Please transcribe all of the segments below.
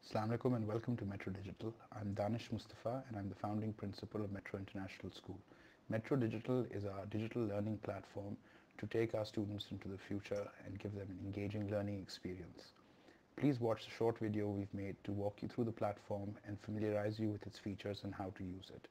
Assalamu alaikum and welcome to Metro Digital. I'm Danish Mustafa and I'm the founding principal of Metro International School. Metro Digital is our digital learning platform to take our students into the future and give them an engaging learning experience. Please watch the short video we've made to walk you through the platform and familiarize you with its features and how to use it.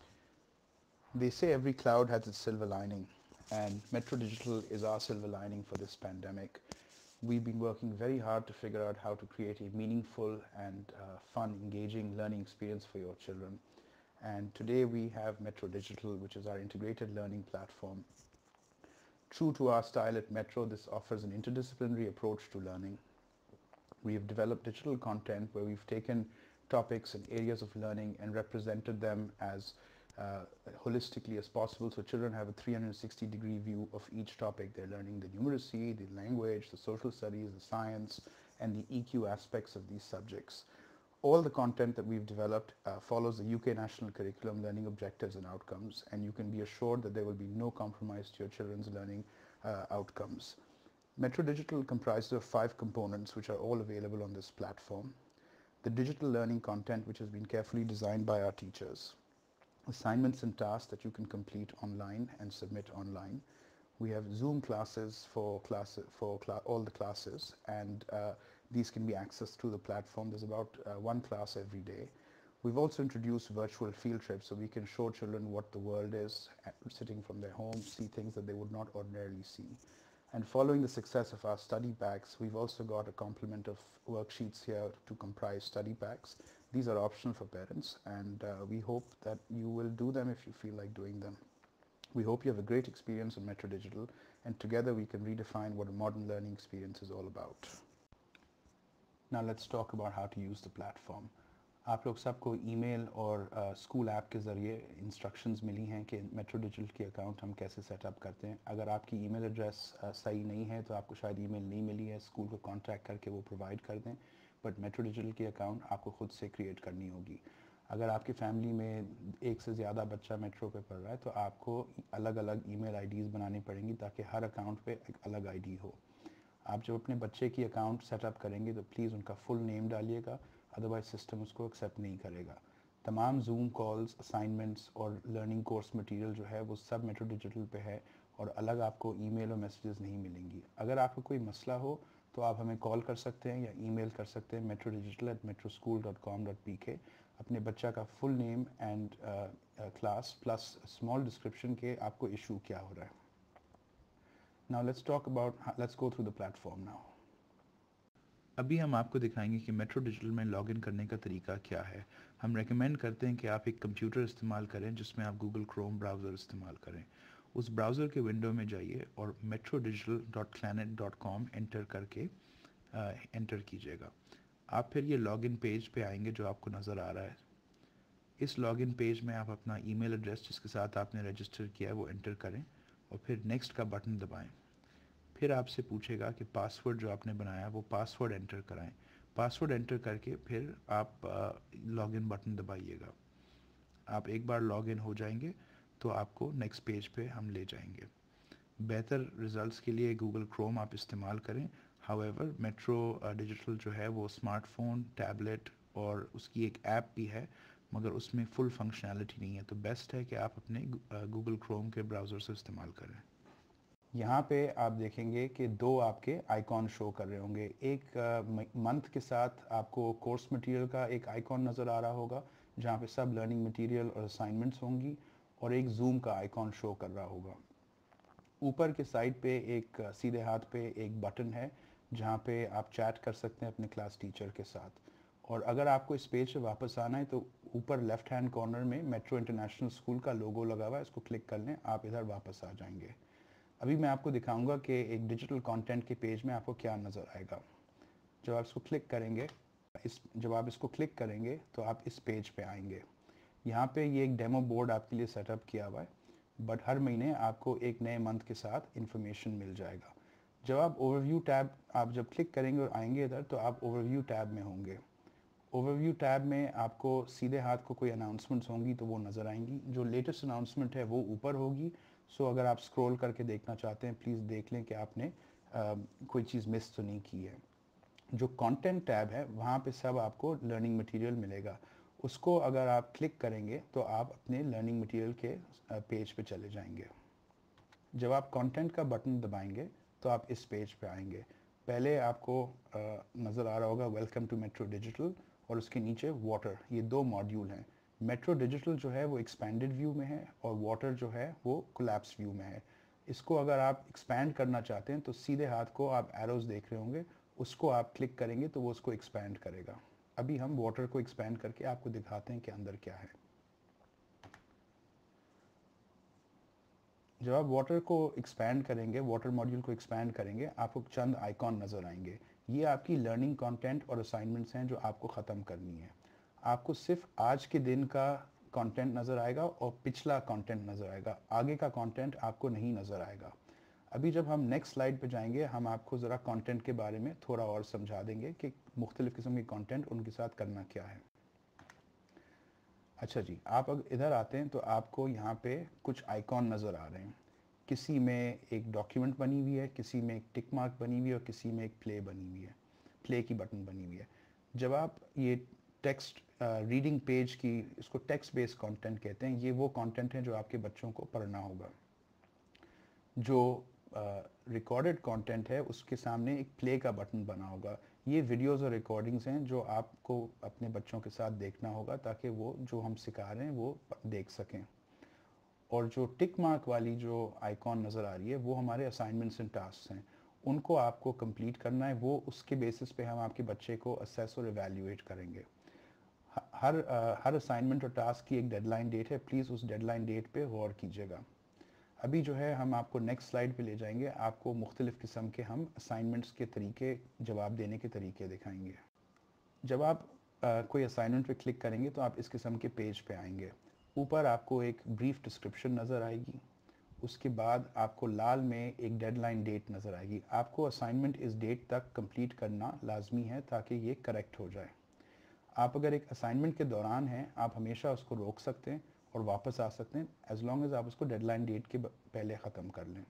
They say every cloud has its silver lining, and Metro Digital is our silver lining for this pandemic. We've been working very hard to figure out how to create a meaningful and fun, engaging learning experience for your children. And today we have Metro Digital, which is our integrated learning platform. True to our style at Metro, this offers an interdisciplinary approach to learning. We have developed digital content where we've taken topics and areas of learning and represented them as holistically as possible, so children have a 360-degree view of each topic. They're learning the numeracy, the language, the social studies, the science, and the EQ aspects of these subjects. All the content that we've developed follows the UK National Curriculum Learning Objectives and Outcomes, and you can be assured that there will be no compromise to your children's learning outcomes. Metro Digital comprises of 5 components which are all available on this platform. The digital learning content, which has been carefully designed by our teachers. Assignments and tasks that you can complete online and submit online. We have Zoom classes for all the classes, and these can be accessed through the platform. There's about one class every day. We've also introduced virtual field trips so we can show children what the world is, sitting from their homes, see things that they would not ordinarily see. And following the success of our study packs, we've also got a complement of worksheets here to comprise study packs. These are optional for parents, and we hope that you will do them if you feel like doing them. We hope you have a great experience on Metro Digital, and together we can redefine what a modern learning experience is all about. Now let's talk about how to use the platform. आप लोग सबको email और school app के ज़रिए instructions मिली हैं कि metro digital के account हम कैसे सेटअप करते हैं. अगर आपकी ईमेल एड्रेस सही नहीं है तो आपको शायद ईमेल नहीं मिली है, स्कूल को कांटेक्ट करके वो प्रोवाइड कर दें, बट मेट्रो डिजिटल की अकाउंट आपको खुद से क्रिएट करनी होगी. अगर आपकी फैमिली में एक से ज़्यादा बच्चा मेट्रो पे पढ़ रहा है तो आपको अलग अलग ईमेल आईडीज़ बनानी पड़ेंगी ताकि हर अकाउंट पे एक अलग आईडी हो. आप जब अपने बच्चे की अकाउंट सेटअप करेंगे तो प्लीज़ उनका फुल नेम डालिएगा, अदरवाइज सिस्टम उसको एक्सेप्ट नहीं करेगा. तमाम जूम कॉल्स, असाइनमेंट्स और लर्निंग कोर्स मटेरियल जो है वो सब मेट्रो डिजिटल पे है और अलग आपको ईमेल और मैसेजेस नहीं मिलेंगी. अगर आपको कोई मसला हो तो आप हमें कॉल कर सकते हैं या ईमेल कर सकते हैं metrodigital@metroschool.com.pk. अपने बच्चा का full name and class plus small description के आपको इशू क्या हो रहा है. Now let's go through the platform now. अभी हम आपको दिखाएंगे कि मेट्रो डिजिटल में लॉगिन करने का तरीका क्या है. हम रेकमेंड करते हैं कि आप एक कंप्यूटर इस्तेमाल करें जिसमें आप गूगल क्रोम ब्राउज़र इस्तेमाल करें. उस ब्राउज़र के विंडो में जाइए और metrodigital.clanet.com एंटर करके एंटर कीजिएगा. आप फिर ये लॉगिन पेज पे आएंगे जो आपको नज़र आ रहा है. इस लॉगिन पेज में आप अपना ईमेल एड्रेस जिसके साथ आपने रजिस्टर किया है वो एंटर करें और फिर नेक्स्ट का बटन दबाएं. फिर आपसे पूछेगा कि पासवर्ड जो आपने बनाया वो पासवर्ड एंटर कराएं. पासवर्ड एंटर करके फिर आप लॉगिन बटन दबाइएगा. आप एक बार लॉगिन हो जाएंगे तो आपको नेक्स्ट पेज पे हम ले जाएंगे. बेहतर रिजल्ट्स के लिए गूगल क्रोम आप इस्तेमाल करें. हाउएवर मेट्रो डिजिटल जो है वो स्मार्टफोन, टैबलेट और उसकी एक ऐप भी है, मगर उसमें फुल फंक्शनैलिटी नहीं है, तो बेस्ट है कि आप अपने गूगल क्रोम के ब्राउज़र से इस्तेमाल करें. यहाँ पे आप देखेंगे कि 2 आपके आइकॉन शो कर रहे होंगे. एक मंथ के साथ आपको कोर्स मटेरियल का एक आइकॉन नज़र आ रहा होगा जहाँ पे सब लर्निंग मटेरियल और असाइनमेंट्स होंगी, और एक जूम का आइकॉन शो कर रहा होगा. ऊपर के साइड पे एक सीधे हाथ पे एक बटन है जहाँ पे आप चैट कर सकते हैं अपने क्लास टीचर के साथ. और अगर आपको इस पेज से वापस आना है तो ऊपर लेफ्ट हैंड कॉर्नर में मेट्रो इंटरनेशनल स्कूल का लोगो लगा हुआ है, इसको क्लिक कर लें, आप इधर वापस आ जाएंगे. अभी मैं आपको दिखाऊंगा कि एक डिजिटल कंटेंट के पेज में आपको क्या नज़र आएगा. जब आप इसको क्लिक करेंगे तो आप इस पेज पे आएंगे. यहाँ पे ये एक डेमो बोर्ड आपके लिए सेटअप किया हुआ है, बट हर महीने आपको एक नए मंथ के साथ इंफॉर्मेशन मिल जाएगा. जब आप ओवरव्यू टैब आप जब क्लिक करेंगे और आएंगे इधर तो आप ओवरव्यू टैब में होंगे. ओवरव्यू टैब में आपको सीधे हाथ को कोई अनाउंसमेंट्स होंगी तो वो नज़र आएंगी. जो लेटेस्ट अनाउंसमेंट है वो ऊपर होगी. सो अगर आप स्क्रॉल करके देखना चाहते हैं प्लीज़ देख लें कि आपने कोई चीज़ मिस तो नहीं की है. जो कंटेंट टैब है वहाँ पे सब आपको लर्निंग मटेरियल मिलेगा। उसको अगर आप क्लिक करेंगे तो आप अपने लर्निंग मटेरियल के पेज पे चले जाएंगे। जब आप कंटेंट का बटन दबाएंगे तो आप इस पेज पे आएंगे। पहले आपको नज़र आ रहा होगा वेलकम टू मेट्रो डिजिटल, और उसके नीचे वाटर, ये दो मॉड्यूल हैं। मेट्रो डिजिटल जो है वो एक्सपेंडेड व्यू में है और वाटर जो है वो कोलैप्स व्यू में है। इसको अगर आप एक्सपैंड करना चाहते हैं तो सीधे हाथ को आप एरोज देख रहे होंगे, उसको आप क्लिक करेंगे तो वो उसको एक्सपैंड करेगा। अभी हम वाटर को एक्सपैंड करके आपको दिखाते हैं कि अंदर क्या है। जब आप वाटर को एक्सपैंड करेंगे, वाटर मॉड्यूल को एक्सपैंड करेंगे, आपको चंद आइकॉन नज़र आएंगे। ये आपकी लर्निंग कंटेंट और असाइनमेंट्स हैं जो आपको ख़त्म करनी है। आपको सिर्फ आज के दिन का कंटेंट नज़र आएगा और पिछला कंटेंट नज़र आएगा, आगे का कंटेंट आपको नहीं नज़र आएगा। अभी जब हम नेक्स्ट स्लाइड पे जाएंगे हम आपको ज़रा कंटेंट के बारे में थोड़ा और समझा देंगे कि मुख्तलिफ़ किस्म के कंटेंट उनके साथ करना क्या है। अच्छा जी, आप अगर इधर आते हैं तो आपको यहाँ पे कुछ आइकॉन नज़र आ रहे हैं। किसी में एक डॉक्यूमेंट बनी हुई है, किसी में एक टिक मार्क बनी हुई है और किसी में एक प्ले बनी हुई है, प्ले की बटन बनी हुई है। जब आप ये टेक्स्ट रीडिंग पेज की, इसको टेक्स्ट बेस्ड कंटेंट कहते हैं, ये वो कंटेंट है जो आपके बच्चों को पढ़ना होगा। जो रिकॉर्डेड कंटेंट है उसके सामने एक प्ले का बटन बना होगा। ये वीडियोस और रिकॉर्डिंग्स हैं जो आपको अपने बच्चों के साथ देखना होगा ताकि वो जो हम सिखा रहे हैं वो देख सकें। और जो टिक मार्क वाली जो आइकॉन नज़र आ रही है वो हमारे असाइनमेंट्स एंड टास्क हैं, उनको आपको कंप्लीट करना है। वो उसके बेसिस पे हम आपके बच्चे को असेस और एवेल्युएट करेंगे। हर असाइनमेंट और टास्क की एक डेडलाइन डेट है, प्लीज़ उस डेडलाइन डेट पे गौर कीजिएगा। अभी जो है हम आपको नेक्स्ट स्लाइड पे ले जाएंगे, आपको मुख्तलिफ़ किस्म के हम असाइनमेंट्स के तरीके, जवाब देने के तरीके दिखाएंगे। जब आप कोई असाइनमेंट पे क्लिक करेंगे तो आप इस किस्म के पेज पे आएंगे। ऊपर आपको एक ब्रीफ डिस्क्रिप्शन नज़र आएगी, उसके बाद आपको लाल में एक डेडलाइन डेट नज़र आएगी। आपको असाइनमेंट इस डेट तक कंप्लीट करना लाजमी है ताकि ये करेक्ट हो जाए। आप अगर एक असाइनमेंट के दौरान हैं आप हमेशा उसको रोक सकते हैं और वापस आ सकते हैं, एज लॉन्ग एज आप उसको डेडलाइन डेट के पहले ख़त्म कर लें।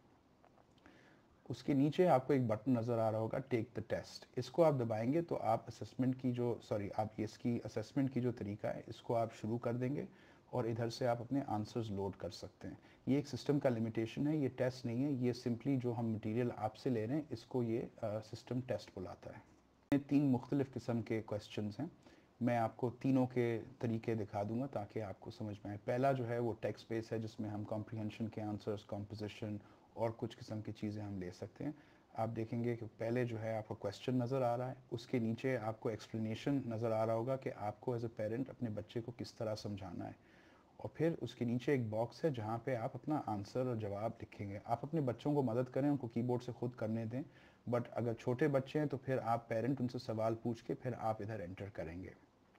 उसके नीचे आपको एक बटन नज़र आ रहा होगा टेक द टेस्ट, इसको आप दबाएंगे तो आप असेसमेंट की जो आप इसकी असेसमेंट की जो तरीका है इसको आप शुरू कर देंगे और इधर से आप अपने आंसर्स लोड कर सकते हैं। ये एक सिस्टम का लिमिटेशन है, ये टेस्ट नहीं है, ये सिंपली जो हम मटेरियल आपसे ले रहे हैं इसको ये सिस्टम टेस्ट बुलाता है। 3 मुख्तलिफ़ किस्म के क्वेश्चंस हैं, मैं आपको तीनों के तरीके दिखा दूंगा ताकि आपको समझ में आए। पहला जो है वो टेक्स्ट बेस है जिसमें हम कॉम्प्रिहेंशन के आंसर्स, कॉम्पोजिशन और कुछ किस्म की चीज़ें हम ले सकते हैं। आप देखेंगे कि पहले जो है आपको क्वेश्चन नज़र आ रहा है, उसके नीचे आपको एक्सप्लेनेशन नज़र आ रहा होगा कि आपको एज ए पेरेंट अपने बच्चे को किस तरह समझाना है, और फिर उसके नीचे एक बॉक्स है जहाँ पे आप अपना आंसर और जवाब लिखेंगे। आप अपने बच्चों को मदद करें, उनको कीबोर्ड से खुद करने दें, बट अगर छोटे बच्चे हैं तो फिर आप पेरेंट उनसे सवाल पूछ के फिर आप इधर एंटर करेंगे।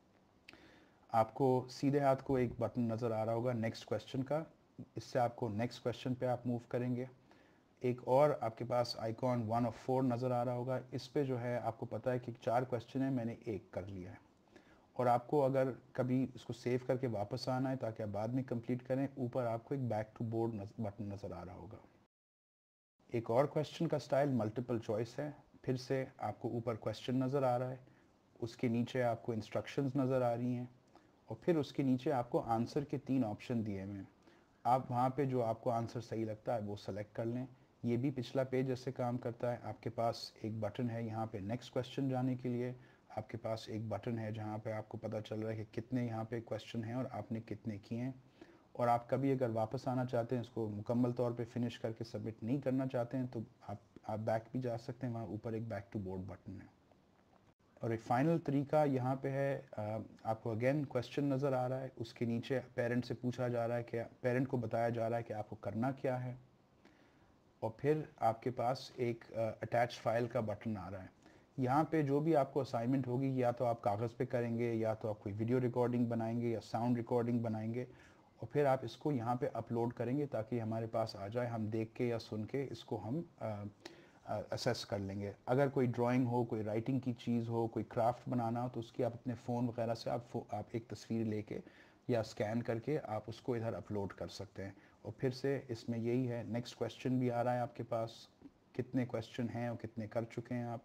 आपको सीधे हाथ को एक बटन नज़र आ रहा होगा नेक्स्ट क्वेश्चन का, इससे आपको नेक्स्ट क्वेश्चन पे आप मूव करेंगे। एक और आपके पास आइकॉन 1 ऑफ 4 नज़र आ रहा होगा, इस पे जो है आपको पता है कि 4 क्वेश्चन है, मैंने एक कर लिया है। और आपको अगर कभी इसको सेव करके वापस आना है ताकि आप बाद में कंप्लीट करें, ऊपर आपको एक बैक टू बोर्ड बटन नज़र आ रहा होगा। एक और क्वेश्चन का स्टाइल मल्टीपल चॉइस है, फिर से आपको ऊपर क्वेश्चन नज़र आ रहा है, उसके नीचे आपको इंस्ट्रक्शंस नज़र आ रही हैं और फिर उसके नीचे आपको आंसर के 3 ऑप्शन दिए हुए हैं। आप वहाँ पे जो आपको आंसर सही लगता है वो सेलेक्ट कर लें। ये भी पिछला पेज जैसे काम करता है। आपके पास एक बटन है यहाँ पे नेक्स्ट क्वेश्चन जाने के लिए, आपके पास एक बटन है जहाँ पे आपको पता चल रहा है कि कितने यहाँ पे क्वेश्चन हैं और आपने कितने किए हैं। और आप कभी अगर वापस आना चाहते हैं, इसको मुकम्मल तौर पे फिनिश करके सबमिट नहीं करना चाहते हैं, तो आप बैक भी जा सकते हैं, वहाँ ऊपर एक बैक टू बोर्ड बटन है। और एक फाइनल तरीका यहाँ पे है, आपको अगेन क्वेश्चन नज़र आ रहा है, उसके नीचे पेरेंट से पूछा जा रहा है कि पेरेंट को बताया जा रहा है कि आपको करना क्या है, और फिर आपके पास एक अटैच फाइल का बटन आ रहा है। यहाँ पे जो भी आपको असाइनमेंट होगी या तो आप कागज़ पे करेंगे या तो आप कोई वीडियो रिकॉर्डिंग बनाएंगे या साउंड रिकॉर्डिंग बनाएंगे, और फिर आप इसको यहाँ पे अपलोड करेंगे ताकि हमारे पास आ जाए, हम देख के या सुन के इसको हम असेस कर लेंगे। अगर कोई ड्राइंग हो, कोई राइटिंग की चीज़ हो, कोई क्राफ्ट बनाना हो, तो उसकी आप अपने फ़ोन वगैरह से आप एक तस्वीर लेके या स्कैन करके आप उसको इधर अपलोड कर सकते हैं। और फिर से इसमें यही है, नेक्स्ट क्वेश्चन भी आ रहा है आपके पास, कितने क्वेश्चन हैं और कितने कर चुके हैं आप,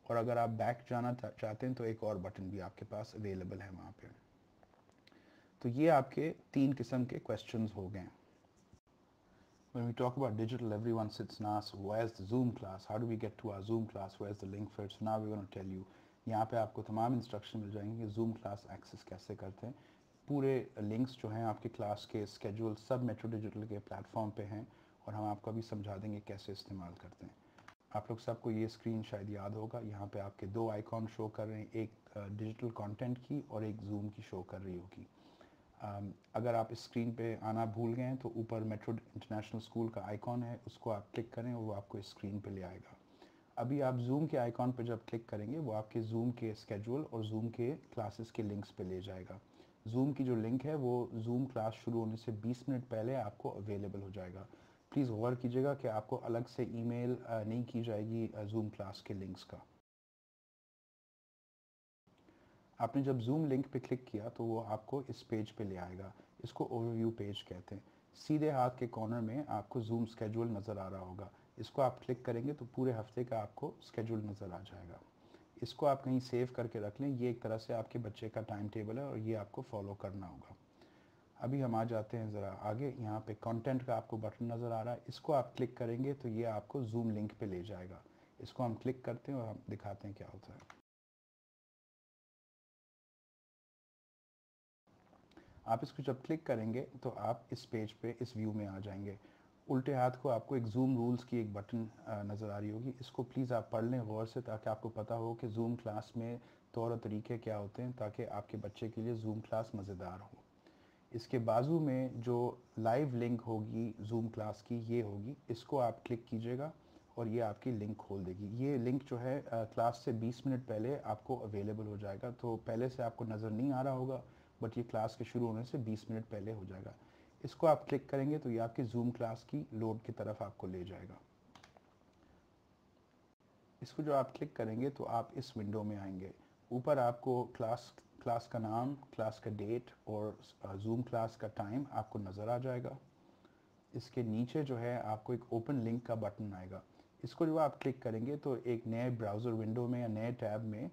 और अगर आप बैक जाना चाहते हैं तो एक और बटन भी आपके पास अवेलेबल है वहाँ पे। तो ये आपके 3 किस्म के क्वेश्चंस हो गए। When we talk about digital, everyone sits and asks, where's the Zoom class? How do we get to our Zoom class? Where's the link for it? So now we're going to tell you. यहाँ पे आपको तमाम instruction मिल जाएंगे कि Zoom class access कैसे करते हैं। पूरे लिंक्स जो हैं आपके क्लास के स्केड्यूल सब मेट्रो डिजिटल के प्लेटफॉर्म पे हैं और हम आपको अभी समझा देंगे कैसे इस्तेमाल करते हैं। आप लोग सबको ये स्क्रीन शायद याद होगा, यहाँ पे आपके 2 आइकॉन शो कर रहे हैं, एक डिजिटल कंटेंट की और एक Zoom की शो कर रही होगी। अगर आप इस स्क्रीन पे आना भूल गए हैं तो ऊपर मेट्रो इंटरनेशनल स्कूल का आइकॉन है, उसको आप क्लिक करें और वो आपको इस स्क्रीन पे ले आएगा। अभी आप जूम के आइकॉन पे जब क्लिक करेंगे वो आपके जूम के स्केड्यूल और जूम के क्लासेस के लिंक्स पे ले जाएगा। जूम की जो लिंक है वो जूम क्लास शुरू होने से 20 मिनट पहले आपको अवेलेबल हो जाएगा। प्लीज़ गौर कीजिएगा कि आपको अलग से ईमेल नहीं की जाएगी जूम क्लास के लिंक्स का। आपने जब जूम लिंक पे क्लिक किया तो वो आपको इस पेज पे ले आएगा। इसको ओवरव्यू पेज कहते हैं। सीधे हाथ के कॉर्नर में आपको जूम स्केड्यूल नज़र आ रहा होगा। इसको आप क्लिक करेंगे तो पूरे हफ्ते का आपको स्केड्यूल नज़र आ जाएगा। इसको आप कहीं सेव करके रख लें, ये एक तरह से आपके बच्चे का टाइम टेबल है और ये आपको फॉलो करना होगा। अभी हम आ जाते हैं ज़रा आगे। यहाँ पे कंटेंट का आपको बटन नज़र आ रहा है, इसको आप क्लिक करेंगे तो ये आपको जूम लिंक पे ले जाएगा। इसको हम क्लिक करते हैं और हम दिखाते हैं क्या होता है। आप इसको जब क्लिक करेंगे तो आप इस पेज पे इस व्यू में आ जाएंगे। उल्टे हाथ को आपको एक जूम रूल्स की एक बटन नज़र आ रही होगी। इसको प्लीज़ आप पढ़ लें गौर से ताकि आपको पता हो कि जूम क्लास में तौर और तरीके क्या होते हैं, ताकि आपके बच्चे के लिए जूम क्लास मज़ेदार हो। इसके बाजू में जो लाइव लिंक होगी जूम क्लास की ये होगी, इसको आप क्लिक कीजिएगा और ये आपकी लिंक खोल देगी। ये लिंक जो है क्लास से 20 मिनट पहले आपको अवेलेबल हो जाएगा, तो पहले से आपको नज़र नहीं आ रहा होगा बट ये क्लास के शुरू होने से 20 मिनट पहले हो जाएगा। इसको आप क्लिक करेंगे तो ये आपकी जूम क्लास की लोड की तरफ आपको ले जाएगा। इसको जो आप क्लिक करेंगे तो आप इस विंडो में आएंगे। ऊपर आपको क्लास का नाम, क्लास का डेट और जूम क्लास का टाइम आपको नज़र आ जाएगा। इसके नीचे जो है आपको एक ओपन लिंक का बटन आएगा। इसको जो आप क्लिक करेंगे तो एक नए ब्राउज़र विंडो में या नए टैब में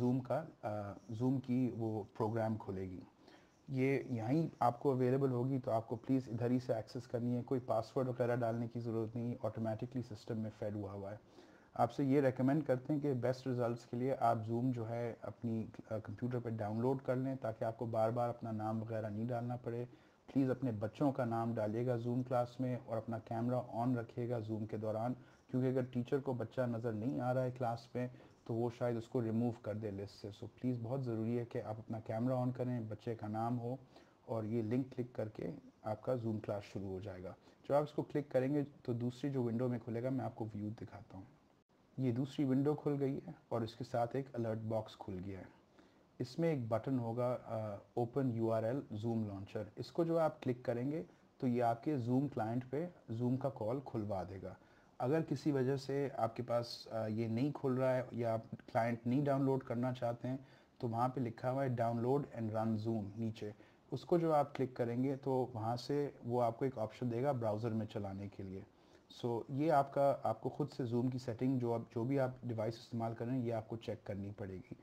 जूम की वो प्रोग्राम खुलेगी। ये यहीं आपको अवेलेबल होगी, तो आपको प्लीज़ इधर ही से एक्सेस करनी है। कोई पासवर्ड वगैरह डालने की ज़रूरत नहीं, ऑटोमेटिकली सिस्टम में फेड हुआ है। आपसे ये रेकमेंड करते हैं कि बेस्ट रिजल्ट्स के लिए आप जूम जो है अपनी कंप्यूटर पर डाउनलोड कर लें, ताकि आपको बार बार अपना नाम वगैरह नहीं डालना पड़े। प्लीज़ अपने बच्चों का नाम डालिएगा जूम क्लास में और अपना कैमरा ऑन रखिएगा जूम के दौरान, क्योंकि अगर टीचर को बच्चा नज़र नहीं आ रहा है क्लास में तो वो शायद उसको रिमूव कर दे लिस्ट से। सो प्लीज़ बहुत ज़रूरी है कि आप अपना कैमरा ऑन करें, बच्चे का नाम हो और ये लिंक क्लिक करके आपका जूम क्लास शुरू हो जाएगा। जब आप इसको क्लिक करेंगे तो दूसरी जो विंडो में खुलेगा, मैं आपको व्यू दिखाता हूँ। ये दूसरी विंडो खुल गई है और इसके साथ एक अलर्ट बॉक्स खुल गया है। इसमें एक बटन होगा ओपन यूआरएल जूम लॉन्चर। इसको जो आप क्लिक करेंगे तो ये आपके जूम क्लाइंट पे जूम का कॉल खुलवा देगा। अगर किसी वजह से आपके पास ये नहीं खुल रहा है या आप क्लाइंट नहीं डाउनलोड करना चाहते हैं तो वहाँ पे लिखा हुआ है डाउनलोड एंड रन जूम नीचे। उसको जो आप क्लिक करेंगे तो वहाँ से वो आपको एक ऑप्शन देगा ब्राउज़र में चलाने के लिए। ये आपको खुद से जूम की सेटिंग जो भी आप डिवाइस इस्तेमाल कर रहे हैं ये आपको चेक करनी पड़ेगी।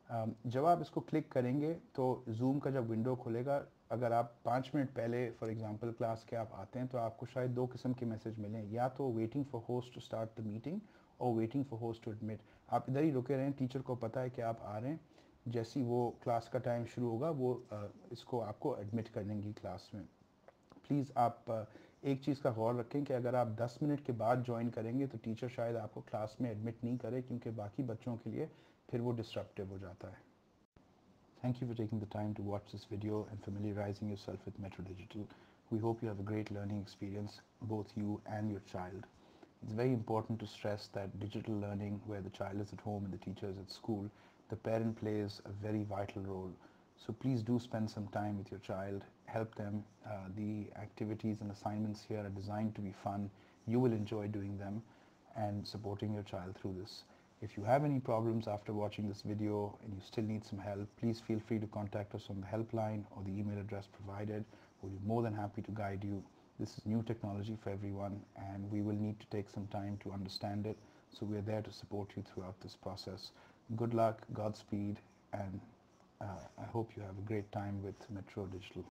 जब आप इसको क्लिक करेंगे तो जूम का जब विंडो खुलेगा, अगर आप 5 मिनट पहले फॉर एग्जांपल क्लास के आप आते हैं तो आपको शायद 2 किस्म के मैसेज मिलें, या तो waiting for host to start the meeting और waiting for host to admit. आप इधर ही रुके रहें, टीचर को पता है कि आप आ रहे हैं, जैसे ही वो क्लास का टाइम शुरू होगा वो इसको आपको एडमिट कर देंगी क्लास में। प्लीज़ आप एक चीज़ का गौर रखें कि अगर आप 10 मिनट के बाद ज्वाइन करेंगे तो टीचर शायद आपको क्लास में एडमिट नहीं करे, क्योंकि बाकी बच्चों के लिए फिर वो डिस्ट्रप्टिव हो जाता है। Thank you for taking the time to watch this video and familiarizing yourself with Metro Digital. We hope you have a great learning experience, both you and your child. It's very important to stress that digital learning, where the child is at home and the teacher is at school, the parent plays a very vital role. So please do spend some time with your child, help them. The activities and assignments here are designed to be fun. You will enjoy doing them and supporting your child through this. If you have any problems after watching this video and you still need some help, please feel free to contact us on the helpline or the email address provided. We'll be more than happy to guide you. This is new technology for everyone and we will need to take some time to understand it. So we're there to support you throughout this process. Good luck, Godspeed, and I hope you have a great time with Metro Digital.